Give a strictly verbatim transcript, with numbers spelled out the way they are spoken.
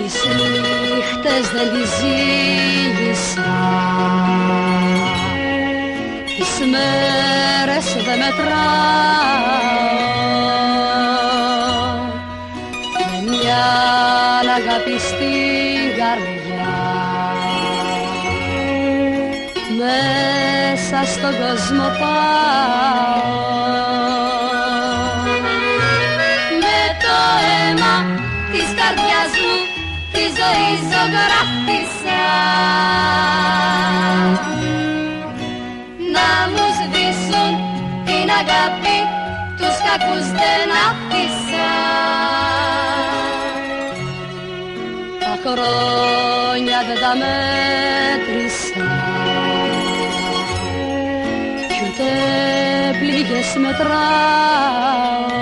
τις νύχτες δεν τις ζήλησα, τις μέρες δεν μετράω, με μια αγάπη στην καρδιά μέσα στον κόσμο πάω. Με το αίμα της καρδιάς μου τη ζωή ζωγράφισα, να μου σβήσουν την αγάπη τους κακούς δεν άφησα. Τα χρόνια δεν τα μέτρησα κι ούτε πληγές μετράω.